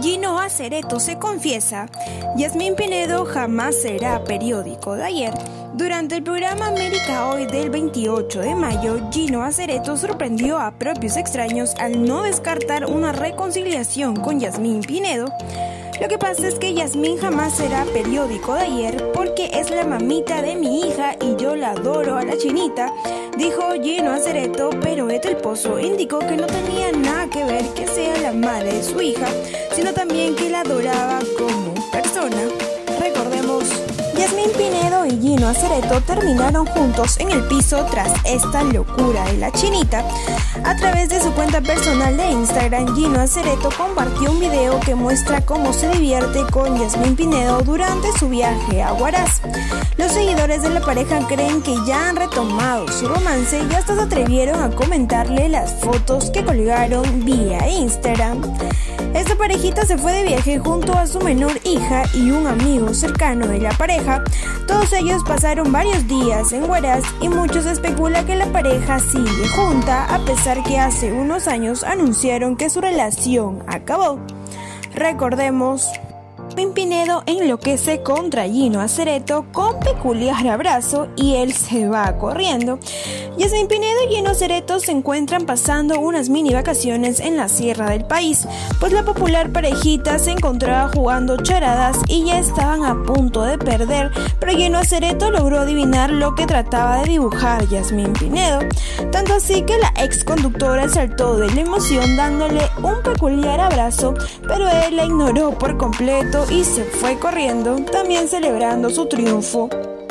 Gino Acereto se confiesa, Yasmín Pinedo jamás será periódico de ayer. Durante el programa América Hoy del 28 de mayo, Gino Acereto sorprendió a propios extraños al no descartar una reconciliación con Yasmín Pinedo. Lo que pasa es que Yasmín jamás será periódico de ayer porque es la mamita de mi hija y yo la adoro a la chinita, dijo Gino Acereto, pero El Pozo indicó que no tenía nada que ver que sea la madre de su hija, sino también que la adoraba como persona. Recordemos, Yasmín Pinedo y Gino Acereto terminaron juntos en el piso tras esta locura de la chinita. A través de su cuenta personal de Instagram, Gino Acereto compartió un video que muestra cómo se divierte con Yasmín Pinedo durante su viaje a Huaraz. Los seguidores de la pareja creen que ya han retomado su romance y hasta se atrevieron a comentarle las fotos que colgaron vía Instagram. Esta parejita se fue de viaje junto a su menor hija y un amigo cercano de la pareja. Todos ellos pasaron varios días en Huaraz y muchos especula que la pareja sigue junta a pesar que hace unos años anunciaron que su relación acabó. Recordemos, Yasmín Pinedo enloquece contra Gino Acereto con peculiar abrazo y él se va corriendo. Yasmín Pinedo y Gino Acereto se encuentran pasando unas mini vacaciones en la sierra del país, pues la popular parejita se encontraba jugando charadas y ya estaban a punto de perder, pero Gino Acereto logró adivinar lo que trataba de dibujar Yasmín Pinedo, tanto así que la ex conductora saltó de la emoción dándole un peculiar abrazo, pero él la ignoró por completo y se fue corriendo, también celebrando su triunfo.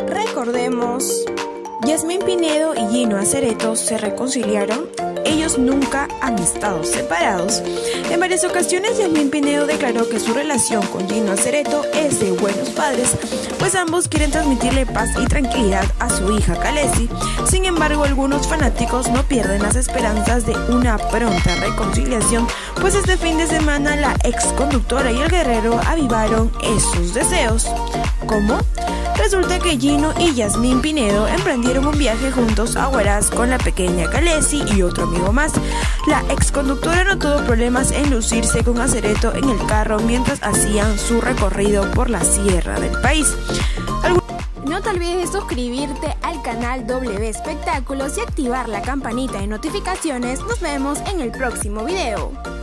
Recordemos, Yasmín Pinedo y Gino Acereto se reconciliaron. Ellos nunca han estado separados. En varias ocasiones Yasmín Pinedo declaró que su relación con Gino Acereto es de buenos padres, pues ambos quieren transmitirle paz y tranquilidad a su hija Khaleesi. Sin embargo, algunos fanáticos no pierden las esperanzas de una pronta reconciliación, pues este fin de semana la ex conductora y el guerrero avivaron esos deseos. ¿Cómo? Resulta que Gino y Yasmín Pinedo emprendieron un viaje juntos a Huaraz con la pequeña Khaleesi y otro amigo más. La ex conductora no tuvo problemas en lucirse con Acereto en el carro mientras hacían su recorrido por la sierra del país. No te olvides de suscribirte al canal W Espectáculos y activar la campanita de notificaciones. Nos vemos en el próximo video.